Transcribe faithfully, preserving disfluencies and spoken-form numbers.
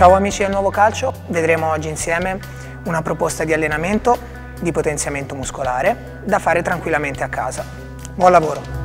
Ciao amici del Nuovo Calcio, vedremo oggi insieme una proposta di allenamento, di potenziamento muscolare, da fare tranquillamente a casa. Buon lavoro!